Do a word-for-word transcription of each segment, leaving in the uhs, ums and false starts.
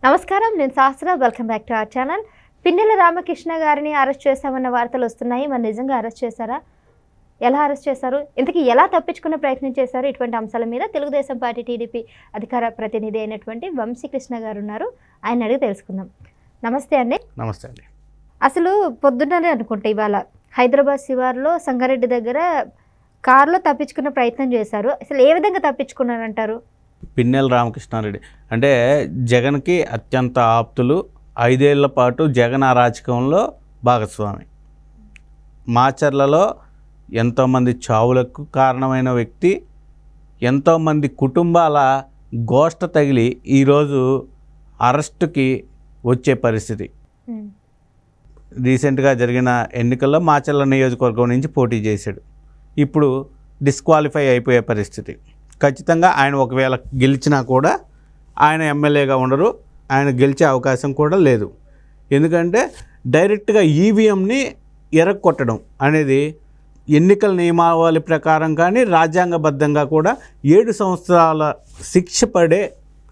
నమస్కారం, నేను Shastra. Welcome back to our channel. Pinnelli Ramakrishna గారిని అరెస్ట్ చేశామన్న వార్తలు వస్తున్నాయి. మరి నిజంగా అరెస్ట్ చేశారా? ఎలా అరెస్ట్ చేశారు? ఇంతకీ ఎలా తప్పించుకునే ప్రయత్నం చేశారు? ఇటువంటి అంశాల మీద తెలుగుదేశం పార్టీ టీడీపీ అధికార ప్రతినిధి అయినటువంటి వంశీకృష్ణ గారు ఉన్నారు. ఆయన అడిగి తెలుసుకుందాం. నమస్తే అండి. నమస్తే అండి. అసలు పొద్దున్ననే అనుకుంటే ఇవాళ హైదరాబాద్ శివారులో సంగారెడ్డి దగ్గర కారులో తప్పించుకునే ప్రయత్నం చేశారు. అసలు ఏ విధంగా తప్పించుకున్నారంటారు? పిన్నెల రామకృష్ణారెడ్డి అంటే జగన్కి అత్యంత ఆప్తులు, ఐదేళ్ల పాటు జగన్ అరాచకంలో భాగస్వామి, మాచర్లలో ఎంతోమంది చావులకు కారణమైన వ్యక్తి, ఎంతోమంది కుటుంబాల గోష్ట తగిలి ఈరోజు అరెస్టుకి వచ్చే పరిస్థితి. రీసెంట్గా జరిగిన ఎన్నికల్లో మాచర్ల నియోజకవర్గం నుంచి పోటీ చేశాడు. ఇప్పుడు డిస్క్వాలిఫై అయిపోయే పరిస్థితి. ఖచ్చితంగా ఆయన ఒకవేళ గెలిచినా కూడా ఆయన ఎమ్మెల్యేగా ఉండరు, ఆయన గెలిచే అవకాశం కూడా లేదు. ఎందుకంటే డైరెక్ట్గా ఈవీఎంని ఎరగొట్టడం అనేది ఎన్నికల నియమావళి ప్రకారం కానీ రాజ్యాంగబద్ధంగా కూడా ఏడు సంవత్సరాల శిక్ష పడే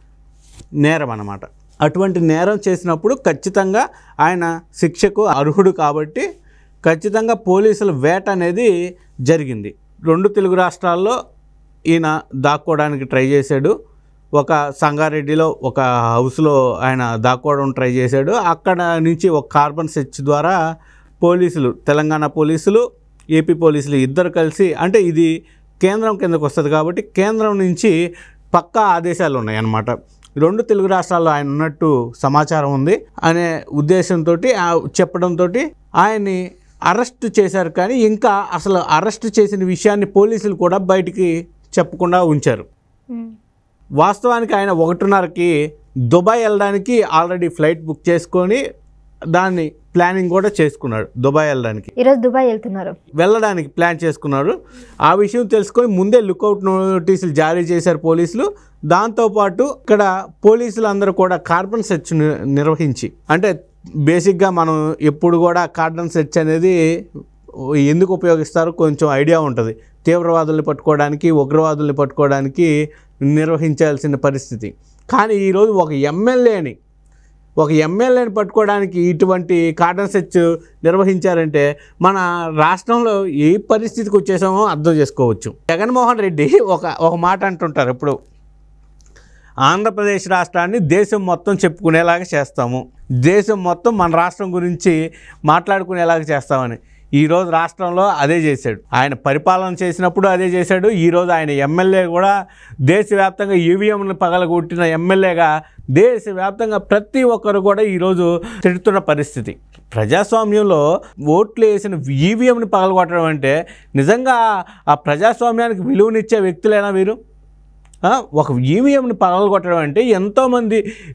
నేరం అన్నమాట. అటువంటి నేరం చేసినప్పుడు ఖచ్చితంగా ఆయన శిక్షకు అర్హుడు కాబట్టి ఖచ్చితంగా పోలీసుల వేట అనేది జరిగింది. రెండు తెలుగు రాష్ట్రాల్లో ఈయన దాక్కోవడానికి ట్రై చేశాడు. ఒక సంగారెడ్డిలో ఒక హౌస్లో ఆయన దాక్కోవడం ట్రై చేశాడు. అక్కడ నుంచి ఒక కార్బన్ సెర్చ్ ద్వారా పోలీసులు, తెలంగాణ పోలీసులు, ఏపీ పోలీసులు ఇద్దరు కలిసి, అంటే ఇది కేంద్రం కిందకు వస్తుంది కాబట్టి కేంద్రం నుంచి పక్కా ఆదేశాలు ఉన్నాయి అన్నమాట. రెండు తెలుగు రాష్ట్రాల్లో ఆయన ఉన్నట్టు సమాచారం ఉంది అనే ఉద్దేశంతో చెప్పడంతో ఆయన్ని అరెస్ట్ చేశారు. కానీ ఇంకా అసలు అరెస్ట్ చేసిన విషయాన్ని పోలీసులు కూడా బయటికి చెప్పకుండా ఉంచారు. వాస్తవానికి ఆయన ఒకటిన్నరకి దుబాయ్ వెళ్ళడానికి ఆల్రెడీ ఫ్లైట్ బుక్ చేసుకొని దాన్ని ప్లానింగ్ కూడా చేసుకున్నాడు. దుబాయ్ వెళ్ళడానికి ఈరోజు దుబాయ్ వెళ్తున్నారు, వెళ్ళడానికి ప్లాన్ చేసుకున్నారు. ఆ విషయం తెలుసుకొని ముందే లుకౌట్ నోటీసులు జారీ చేశారు పోలీసులు. దాంతోపాటు ఇక్కడ పోలీసులు అందరూ కూడా కార్బన్ సెర్చ్ నిర్వహించి, అంటే బేసిక్గా మనం ఎప్పుడు కూడా కార్బన్ సెర్చ్ అనేది ఎందుకు ఉపయోగిస్తారో కొంచెం ఐడియా ఉంటుంది. తీవ్రవాదుల్ని పట్టుకోవడానికి, ఉగ్రవాదుల్ని పట్టుకోవడానికి నిర్వహించాల్సిన పరిస్థితి. కానీ ఈరోజు ఒక ఎమ్మెల్యేని ఒక ఎమ్మెల్యేని పట్టుకోవడానికి ఇటువంటి కార్డన్ సెర్చ్ నిర్వహించారంటే మన రాష్ట్రంలో ఏ పరిస్థితికి వచ్చేసామో అర్థం చేసుకోవచ్చు. జగన్మోహన్ రెడ్డి ఒక ఒక మాట అంటుంటారు ఇప్పుడు, ఆంధ్రప్రదేశ్ రాష్ట్రాన్ని దేశం మొత్తం చెప్పుకునేలాగా చేస్తాము, దేశం మొత్తం మన రాష్ట్రం గురించి మాట్లాడుకునేలాగా చేస్తామని. ఈరోజు రాష్ట్రంలో అదే చేశాడు. ఆయన పరిపాలన చేసినప్పుడు అదే చేశాడు. ఈరోజు ఆయన ఎమ్మెల్యే కూడా దేశవ్యాప్తంగా ఈవీఎంను పగలగొట్టిన ఎమ్మెల్యేగా దేశవ్యాప్తంగా ప్రతి ఒక్కరు కూడా ఈరోజు తిడుతున్న పరిస్థితి. ప్రజాస్వామ్యంలో ఓట్లు వేసిన ఈవీఎంని పగలగొట్టడం అంటే నిజంగా ఆ ప్రజాస్వామ్యానికి విలువనిచ్చే వ్యక్తులేనా వీరు? ఒక ఈవీఎంని పగలగొట్టడం అంటే ఎంతోమంది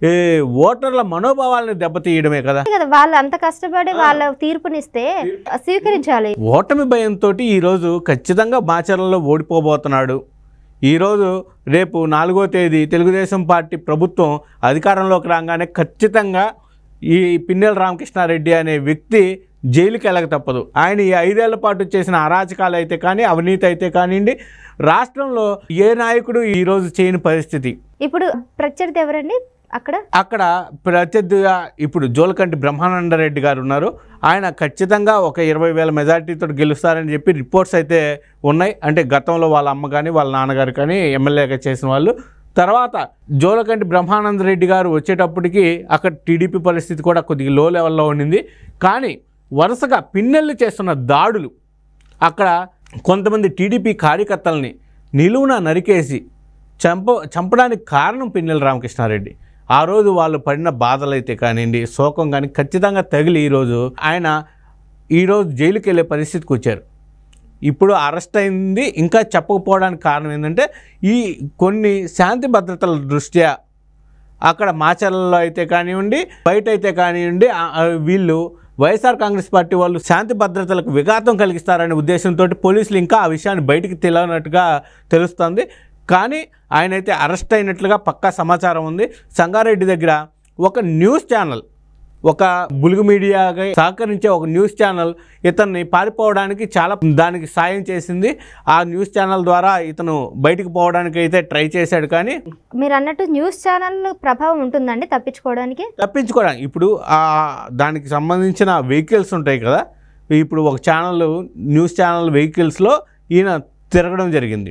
ఓటర్ల మనోభావాలను దెబ్బతీయడమే కదా. వాళ్ళు అంత కష్టపడి వాళ్ళ తీర్పునిస్తే స్వీకరించాలి. ఓటమి భయంతో ఈరోజు ఖచ్చితంగా మాచర్లలో ఓడిపోబోతున్నాడు. ఈరోజు రేపు నాలుగో తేదీ తెలుగుదేశం పార్టీ ప్రభుత్వం అధికారంలోకి రాగానే ఖచ్చితంగా ఈ పిన్నెల రామకృష్ణారెడ్డి అనే వ్యక్తి జైలుకి వెళ్ళక తప్పదు. ఆయన ఈ ఐదేళ్ల పాటు చేసిన అరాచకాలు అయితే కానీ, అవినీతి అయితే కానివ్వండి, రాష్ట్రంలో ఏ నాయకుడు ఈరోజు చేయని పరిస్థితి. ఇప్పుడు ప్రత్యర్థి ఎవరండి? అక్కడ అక్కడ ప్రత్యర్థిగా ఇప్పుడు జోలకంటి బ్రహ్మానందరెడ్డి గారు ఉన్నారు. ఆయన ఖచ్చితంగా ఒక ఇరవై వేల మెజార్టీతో గెలుస్తారని చెప్పి రిపోర్ట్స్ అయితే ఉన్నాయి. అంటే గతంలో వాళ్ళ అమ్మ కానీ వాళ్ళ నాన్నగారు కానీ ఎమ్మెల్యేగా చేసిన వాళ్ళు. తర్వాత జోలకంటి బ్రహ్మానందరెడ్డి గారు వచ్చేటప్పటికి అక్కడ టీడీపీ పరిస్థితి కూడా కొద్దిగా లో లెవెల్లో ఉండింది. కానీ వరుసగా పిన్నెల్లు చేస్తున్న దాడులు, అక్కడ కొంతమంది టీడీపీ కార్యకర్తలని నిలువున నరికేసి చంప చంపడానికి కారణం పిన్నెల రామకృష్ణారెడ్డి. ఆ రోజు వాళ్ళు పడిన బాధలు అయితే కానివ్వండి, శోకం కానీ ఖచ్చితంగా తగిలి ఈరోజు ఆయన ఈరోజు జైలుకి వెళ్ళే పరిస్థితికి వచ్చారు. ఇప్పుడు అరెస్ట్ అయింది. ఇంకా చెప్పకపోవడానికి కారణం ఏంటంటే ఈ కొన్ని శాంతి భద్రతల దృష్ట్యా అక్కడ మాచర్లలో అయితే కానివ్వండి, బయట అయితే కానివ్వండి, వీళ్ళు వైఎస్ఆర్ కాంగ్రెస్ పార్టీ వాళ్ళు శాంతి భద్రతలకు విఘాతం కలిగిస్తారనే ఉద్దేశంతో పోలీసులు ఇంకా ఆ విషయాన్ని బయటికి తెలియనట్టుగా తెలుస్తుంది. కానీ ఆయనైతే అరెస్ట్ అయినట్లుగా పక్కా సమాచారం ఉంది. సంగారెడ్డి దగ్గర ఒక న్యూస్ ఛానల్ ఒక బులుగు మీడియాగా సహకరించే ఒక న్యూస్ ఛానల్ ఇతన్ని పారిపోవడానికి చాలా దానికి సాయం చేసింది. ఆ న్యూస్ ఛానల్ ద్వారా ఇతను బయటకు పోవడానికి అయితే ట్రై చేశాడు. కానీ మీరు అన్నట్టు న్యూస్ ఛానల్ ప్రభావం ఉంటుందండి తప్పించుకోవడానికి తప్పించుకోవడానికి ఇప్పుడు ఆ దానికి సంబంధించిన వెహికల్స్ ఉంటాయి కదా, ఇప్పుడు ఒక ఛానల్ న్యూస్ ఛానల్ వెహికల్స్లో ఈయన తిరగడం జరిగింది.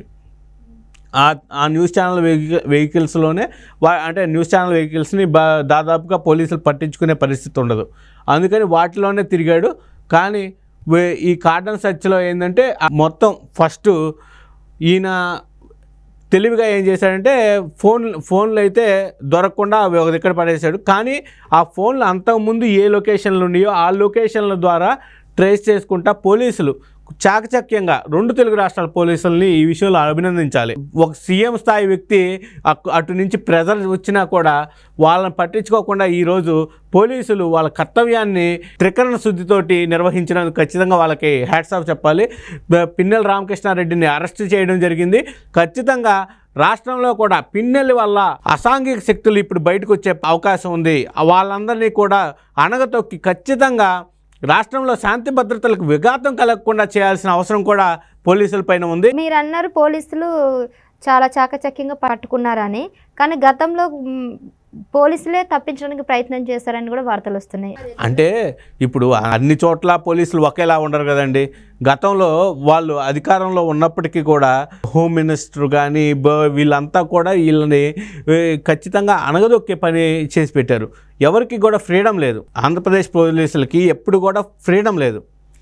ఆ ఆ న్యూస్ ఛానల్ వెహికల్ వెహికల్స్లోనే వా అంటే న్యూస్ ఛానల్ వెహికల్స్ని బా దాదాపుగా పోలీసులు పట్టించుకునే పరిస్థితి ఉండదు, అందుకని వాటిలోనే తిరిగాడు. కానీ ఈ కార్డన్ సర్చ్లో ఏంటంటే మొత్తం ఫస్ట్ ఈయన తెలివిగా ఏం చేశాడంటే ఫోన్ ఫోన్లు అయితే దొరకకుండా అవి ఒక దగ్గర పడేశాడు. కానీ ఆ ఫోన్లు అంతకుముందు ఏ లొకేషన్లు ఉన్నాయో ఆ లొకేషన్ల ద్వారా ట్రేస్ చేసుకుంటా పోలీసులు చాకచక్యంగా రెండు తెలుగు రాష్ట్రాల పోలీసుల్ని ఈ విషయంలో అభినందించాలి. ఒక సీఎం స్థాయి వ్యక్తి అటు నుంచి ప్రెజర్ వచ్చినా కూడా వాళ్ళని పట్టించుకోకుండా ఈరోజు పోలీసులు వాళ్ళ కర్తవ్యాన్ని త్రికరణ శుద్ధితోటి నిర్వహించినందుకు ఖచ్చితంగా వాళ్ళకి హ్యాట్స్ ఆఫ్ చెప్పాలి. పిన్నెల రామకృష్ణారెడ్డిని అరెస్ట్ చేయడం జరిగింది. ఖచ్చితంగా రాష్ట్రంలో కూడా పిన్నెల్లి వల్ల అసాంఘిక శక్తులు ఇప్పుడు బయటకు వచ్చే అవకాశం ఉంది. వాళ్ళందరినీ కూడా అణగతొక్కి ఖచ్చితంగా రాష్ట్రంలో శాంతి భద్రతలకు విఘాతం కలగకుండా చేయాల్సిన అవసరం కూడా పోలీసుల పైన ఉంది. మీరు అన్నారు పోలీసులు చాలా చాకచక్యంగా పట్టుకున్నారని, కానీ గతంలో పోలీసులే తప్పించడానికి ప్రయత్నం చేశారని కూడా వార్తలు వస్తున్నాయి. అంటే ఇప్పుడు అన్ని చోట్ల పోలీసులు ఒకేలా ఉండరు కదండి. గతంలో వాళ్ళు అధికారంలో ఉన్నప్పటికీ కూడా హోమ్ మినిస్టర్ కానీ వీళ్ళంతా కూడా వీళ్ళని ఖచ్చితంగా అణగదొక్కే పని చేసి పెట్టారు. ఎవరికి కూడా ఫ్రీడమ్ లేదు. ఆంధ్రప్రదేశ్ పోలీసులకి ఎప్పుడు కూడా ఫ్రీడమ్ లేదు.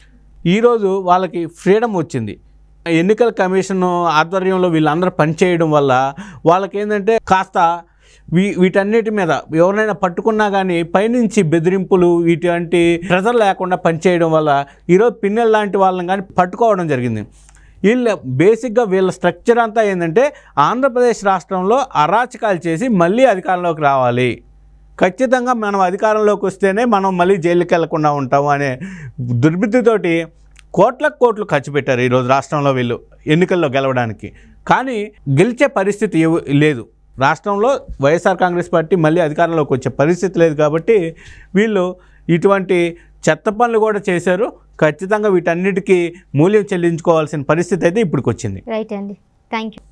ఈరోజు వాళ్ళకి ఫ్రీడమ్ వచ్చింది. ఎన్నికల కమిషన్ ఆధ్వర్యంలో వీళ్ళందరూ పనిచేయడం వల్ల వాళ్ళకి ఏంటంటే కాస్త వీ వీటన్నిటి మీద ఎవరినైనా పట్టుకున్నా కానీ పైనుంచి బెదిరింపులు ఇటువంటి ప్రెజర్ లేకుండా పనిచేయడం వల్ల ఈరోజు పిన్నెల లాంటి వాళ్ళని కానీ పట్టుకోవడం జరిగింది. వీళ్ళ బేసిక్గా వీళ్ళ స్ట్రక్చర్ అంతా ఏంటంటే ఆంధ్రప్రదేశ్ రాష్ట్రంలో అరాచకాలు చేసి మళ్ళీ అధికారంలోకి రావాలి, ఖచ్చితంగా మనం అధికారంలోకి వస్తేనే మనం మళ్ళీ జైలుకి వెళ్లకుండా ఉంటాము అనే దుర్బుద్ధితోటి కోట్లకు కోట్లు ఖర్చు పెట్టారు ఈరోజు రాష్ట్రంలో వీళ్ళు ఎన్నికల్లో గెలవడానికి. కానీ గెలిచే పరిస్థితి లేదు. రాష్ట్రంలో వైఎస్ఆర్ కాంగ్రెస్ పార్టీ మళ్ళీ అధికారంలోకి వచ్చే పరిస్థితి లేదు. కాబట్టి వీళ్ళు ఇటువంటి చెత్త పనులు కూడా చేశారు. ఖచ్చితంగా వీటన్నిటికీ మూల్యం చెల్లించుకోవాల్సిన పరిస్థితి అయితే ఇప్పటికి వచ్చింది. రైట్ అండి, థ్యాంక్ యూ.